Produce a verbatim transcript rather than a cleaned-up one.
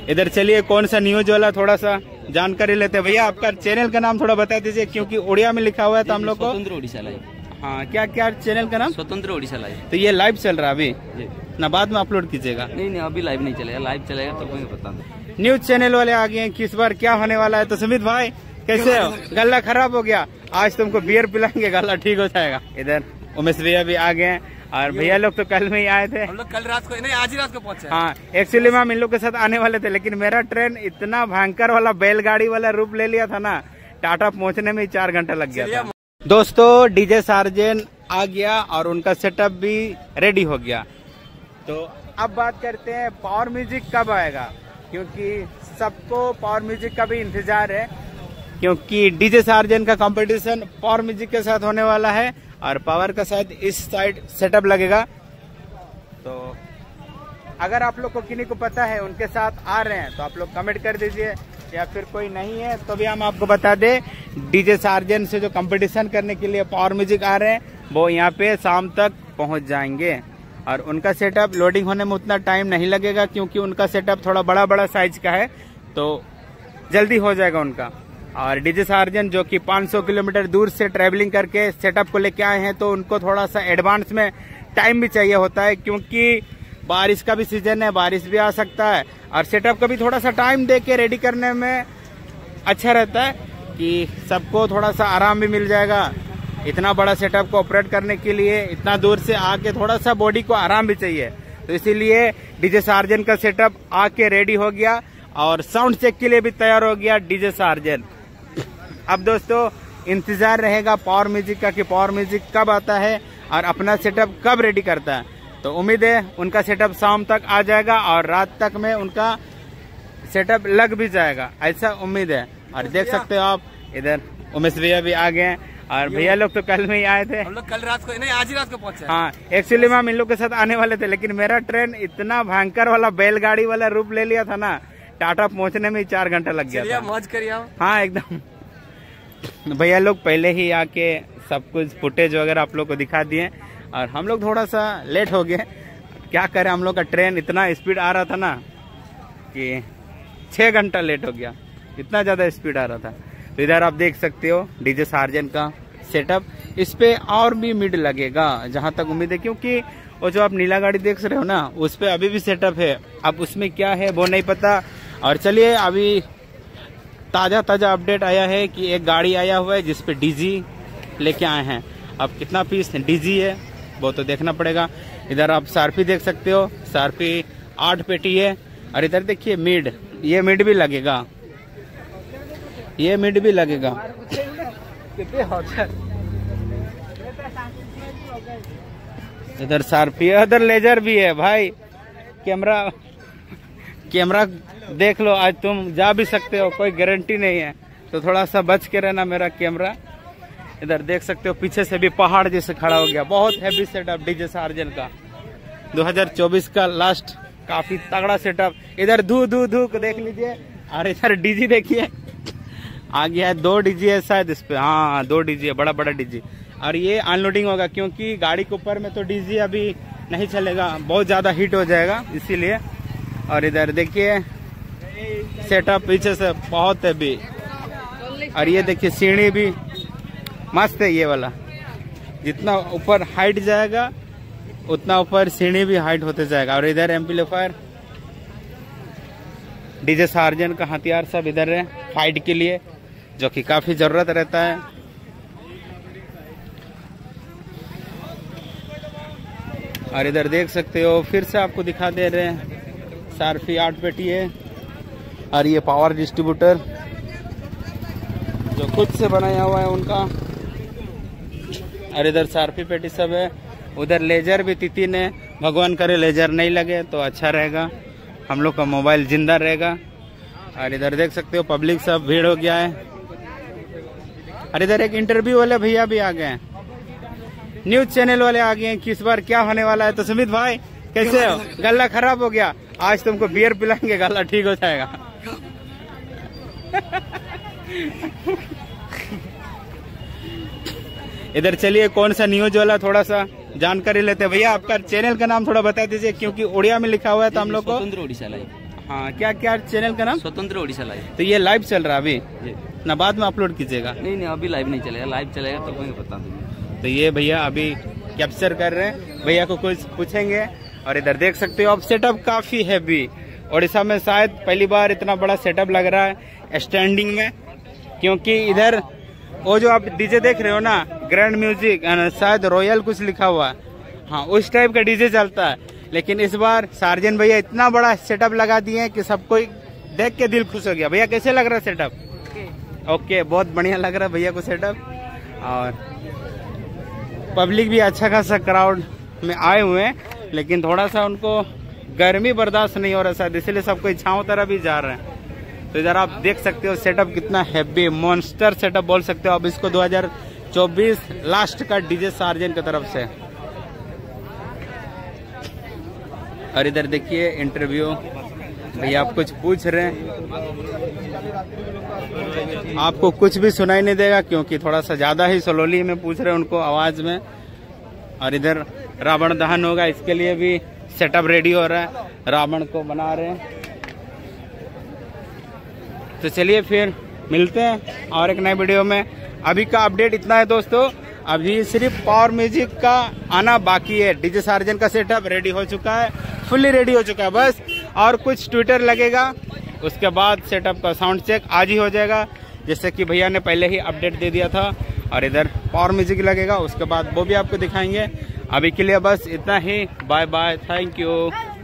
इधर चलिए कौन सा न्यूज वाला थोड़ा सा जानकारी लेते हैं। भैया आपका चैनल का नाम थोड़ा बता दीजिए, क्योंकि उड़िया में लिखा हुआ है तो हम लोग को। स्वतंत्र ओडिशा लाइव। हाँ, क्या क्या चैनल का नाम? स्वतंत्र ओडिशा लाइव। तो ये लाइव चल रहा है अभी ना, बाद में अपलोड कीजिएगा? नहीं नहीं, अभी लाइव नहीं चलेगा, लाइव चलेगा तो मुझे बता दो। न्यूज चैनल वाले आ गए हैं, किस बार क्या होने वाला है। तो सुमित भाई कैसे हो? गला खराब हो गया, आज तुमको बियर पिलाएंगे, गला ठीक हो जाएगा। इधर उमेश भैया भी आ गए हैं, और भैया लोग तो कल में ही आए थे। हम लोग कल रात को नहीं, आज ही रात को पहुंचे। हाँ, एक्चुअली में हम इन लोग के साथ आने वाले थे, लेकिन मेरा ट्रेन इतना भयंकर वाला बैलगाड़ी वाला रूप ले लिया था ना, टाटा पहुंचने में ही चार घंटा लग गया था। दोस्तों डीजे सार्जन आ गया और उनका सेटअप भी रेडी हो गया। तो अब बात करते हैं पावर म्यूजिक कब आएगा, क्योंकि सबको पावर म्यूजिक का भी इंतजार है, क्योंकि डीजे सार्जन का कंपटीशन पावर म्यूजिक के साथ होने वाला है और पावर का शायद इस साइड सेटअप लगेगा। तो अगर आप लोग को किन्हीं को पता है उनके साथ आ रहे हैं तो आप लोग कमेंट कर दीजिए, या फिर कोई नहीं है तो भी हम आपको बता दें, डीजे सार्जन से जो कंपटीशन करने के लिए पावर म्यूजिक आ रहे हैं वो यहाँ पे शाम तक पहुंच जाएंगे। और उनका सेटअप लोडिंग होने में उतना टाइम नहीं लगेगा, क्योंकि उनका सेटअप थोड़ा बड़ा बड़ा साइज का है, तो जल्दी हो जाएगा उनका। और डीजे सार्जन जो कि पाँच सौ किलोमीटर दूर से ट्रैवलिंग करके सेटअप को लेके आए हैं, तो उनको थोड़ा सा एडवांस में टाइम भी चाहिए होता है, क्योंकि बारिश का भी सीजन है, बारिश भी आ सकता है, और सेटअप का भी थोड़ा सा टाइम दे के रेडी करने में अच्छा रहता है कि सबको थोड़ा सा आराम भी मिल जाएगा। इतना बड़ा सेटअप को ऑपरेट करने के लिए इतना दूर से आके थोड़ा सा बॉडी को आराम भी चाहिए, तो इसीलिए डीजे सार्जन का सेटअप आके रेडी हो गया और साउंड चेक के लिए भी तैयार हो गया डीजे सार्जन। अब दोस्तों इंतजार रहेगा पावर म्यूजिक का कि पावर म्यूजिक कब आता है और अपना सेटअप कब रेडी करता है। तो उम्मीद है उनका सेटअप शाम तक आ जाएगा और रात तक में उनका सेटअप लग भी जाएगा, ऐसा उम्मीद है। और देख सकते हो आप इधर उमेश भैया भी आ गए हैं, और भैया लोग तो कल में ही आए थे। हम लोग कल रात को नहीं, आज ही रात को पहुंचे। हाँ, एक्चुअली में हम इन लोग के साथ आने वाले थे, लेकिन मेरा ट्रेन इतना भयंकर वाला बैलगाड़ी वाला रूप ले लिया था ना, टाटा पहुंचने में ही चार घंटा लग गया था। मौज करिए। हाँ एकदम। भैया लोग पहले ही आके सब कुछ फुटेज वगैरह आप लोग को दिखा दिए, और हम लोग थोड़ा सा लेट हो गए। क्या करें, हम लोग का ट्रेन इतना स्पीड आ रहा था ना कि छह घंटा लेट हो गया, इतना ज्यादा स्पीड आ रहा था। तो इधर आप देख सकते हो डीजे सार्जन का सेटअप, इस पे और भी मिड लगेगा जहां तक उम्मीद है, क्योंकि वो जो आप नीला गाड़ी देख रहे हो ना, उस पे अभी भी सेटअप है। अब उसमें क्या है वो नहीं पता। और चलिए अभी ताजा ताजा अपडेट आया है कि एक गाड़ी आया हुआ है जिसपे डीजी लेके आए हैं। अब कितना पीस डीजी है वो तो देखना पड़ेगा। इधर आप सार्फी देख सकते हो, सार्फी आठ पेटी है। और इधर देखिए मिड, ये मिड भी लगेगा, ये मिड भी लगेगा। इधर सार्फी है, इधर लेजर भी है भाई। कैमरा कैमरा देख लो, आज तुम जा भी सकते हो, कोई गारंटी नहीं है, तो थोड़ा सा बच के रहना मेरा कैमरा। इधर देख सकते हो पीछे से भी पहाड़ जैसे खड़ा हो गया। बहुत हैवी सेटअप डीजे सार्जन का दो हज़ार चौबीस का लास्ट, काफी तगड़ा सेटअप। इधर धू धू धू को देख लीजिए, और इधर डीजी देखिए आ गया है। दो डीजी है शायद इस पे, हाँ दो डीजी है, बड़ा बड़ा डीजी। और ये अनलोडिंग होगा, क्योंकि गाड़ी के ऊपर में तो डीजी अभी नहीं चलेगा, बहुत ज्यादा हीट हो जाएगा इसीलिए। और इधर देखिए सेटअप पीछे से बहुत है भी, और ये देखिए सीढ़ी भी मस्त है ये वाला। जितना ऊपर हाइट जाएगा उतना ऊपर सीढ़ी भी हाइट होते जाएगा। और इधर एम्पलीफायर डीजे सार्जन का हथियार सब इधर है फाइट के लिए, जो कि काफी जरूरत रहता है। और इधर देख सकते हो फिर से आपको दिखा दे रहे हैं, सार्फी आठ पेटी है, और ये पावर डिस्ट्रीब्यूटर जो खुद से बनाया हुआ है उनका। और इधर सार्फी पेटी सब है। उधर लेजर भी तीन है, भगवान करे लेजर नहीं लगे तो अच्छा रहेगा, हम लोग का मोबाइल जिंदा रहेगा। और इधर देख सकते हो पब्लिक सब भीड़ हो गया है। और इधर एक इंटरव्यू वाले भैया भी आ गए हैं, न्यूज चैनल वाले आ गए हैं, किस बार क्या होने वाला है। तो सुमित भाई कैसे हो? गला खराब हो गया, आज तुमको बियर पिलाएंगे, गला ठीक हो जाएगा। इधर चलिए कौन सा न्यूज वाला थोड़ा सा जानकारी लेते हैं। भैया आपका चैनल का नाम थोड़ा बता दीजिए, क्योंकि उड़िया में लिखा हुआ है तो हम लोग को। स्वतंत्र ओडिशा लाइव। हाँ, क्या क्या चैनल का नाम? स्वतंत्र ओडिशा लाइव। तो ये लाइव चल रहा है अभी जी। ना, बाद में अपलोड कीजिएगा? नहीं नहीं, अभी लाइव नहीं चलेगा, लाइव चलेगा तो मैं बता दूंगा। तो ये भैया अभी कैप्चर कर रहे हैं, भैया को कुछ पूछेंगे। और इधर देख सकते हो आप, सेटअप काफी हैवी। ओडिशा में शायद पहली बार इतना बड़ा सेटअप लग रहा है स्टैंडिंग में, क्योंकि इधर वो जो आप डीजे देख रहे हो ना, ग्रैंड म्यूजिक, शायद रॉयल कुछ लिखा हुआ है, हाँ उस टाइप का डीजे चलता है। लेकिन इस बार सार्जन भैया इतना बड़ा सेटअप लगा दिए हैं कि सबको देख के दिल खुश हो गया। भैया कैसे लग रहा है सेटअप? ओके ओके, बहुत बढ़िया लग रहा है भैया को सेटअप। और पब्लिक भी अच्छा खासा क्राउड में आए हुए हैं, लेकिन थोड़ा सा उनको गर्मी बर्दाश्त नहीं हो रहा शायद, इसलिए सब कोई छांव तरफ भी जा रहे हैं। तो इधर आप देख सकते हो सेटअप कितना हैवी, मॉन्स्टर सेटअप बोल सकते हो आप इसको, दो हज़ार चौबीस लास्ट का डीजे सार्जन की तरफ से। और इधर देखिए इंटरव्यू, भैया आप कुछ पूछ रहे हैं, आपको कुछ भी सुनाई नहीं देगा क्योंकि थोड़ा सा ज्यादा ही स्लोली में पूछ रहे हैं उनको आवाज में। और इधर रावण दहन होगा, इसके लिए भी सेटअप रेडी हो रहा है, रावण को बना रहे हैं। तो चलिए फिर मिलते हैं और एक नए वीडियो में। अभी का अपडेट इतना है दोस्तों, अभी सिर्फ पावर म्यूजिक का आना बाकी है। डीजे सार्जन का सेटअप रेडी हो चुका है, फुल्ली रेडी हो चुका है बस, और कुछ ट्विटर लगेगा, उसके बाद सेटअप का साउंड चेक आज ही हो जाएगा, जैसे कि भैया ने पहले ही अपडेट दे दिया था। और इधर पावर म्यूजिक लगेगा, उसके बाद वो भी आपको दिखाएंगे। अभी के लिए बस इतना ही, बाय बाय, थैंक यू।